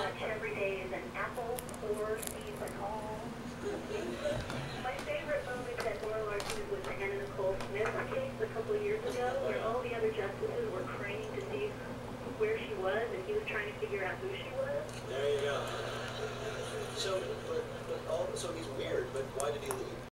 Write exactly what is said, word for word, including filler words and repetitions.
watch every day is an apple or seeds and all. My favorite moment at oral argument was the Anna Nicole Smith case a couple of years ago, where all the other justices were craning to see where she was, and he was trying to figure out who she was. There you go. So, but, but all, so he's weird, but why did he leave?